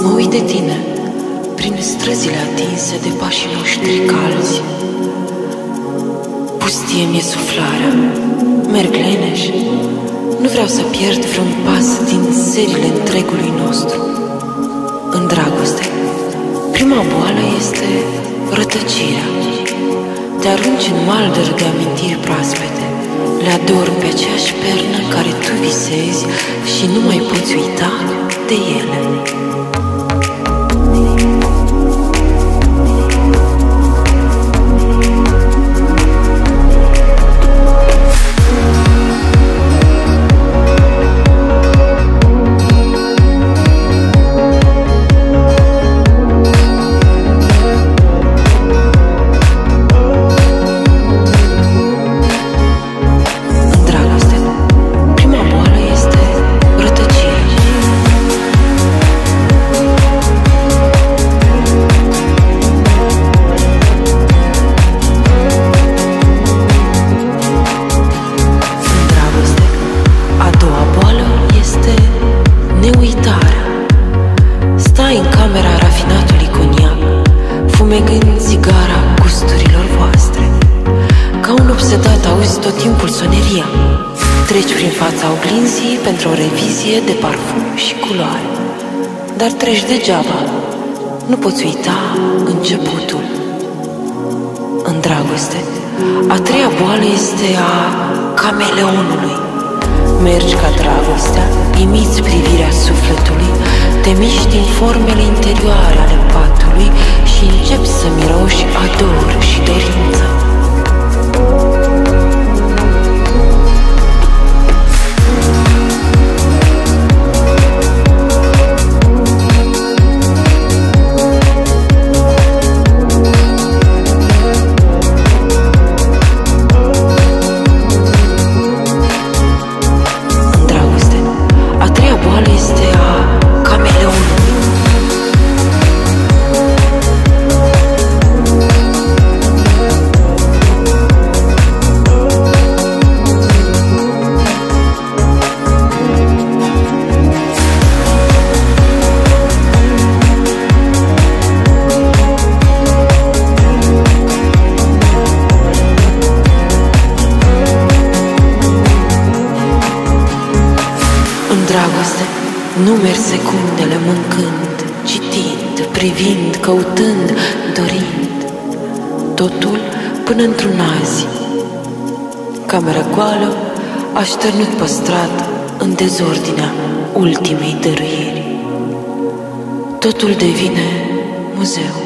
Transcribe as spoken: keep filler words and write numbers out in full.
Mă uit de tine prin străzile atinse de pașii noștri calzi. Pustie mi-e suflarea, merg leneș. Nu vreau să pierd vreun pas din serile întregului nostru. În dragoste, prima boală este rătăcirea. Te arunci în maldăr de amintiri proaspete, le adormi pe aceeași pernă în care tu visezi și nu mai poți uita de ele. Stai în camera rafinatului coniac, fumegând țigara gusturilor voastre. Ca un obsedat auzi tot timpul soneria. Treci prin fața oglinzii pentru o revizie de parfum și culoare. Dar treci degeaba, nu poți uita începutul. În dragoste, a treia boală este a cameleonului. Mergi ca dragostea, imiți privirea sufletului, te miști în formele interioare ale patului și începi să miroși ador și dorință. Dragoste, nu mergi secundele mâncând, citind, privind, căutând, dorind. Totul până într-un azi. Camera goală, așternut păstrat în dezordinea ultimei dăruiri. Totul devine muzeu.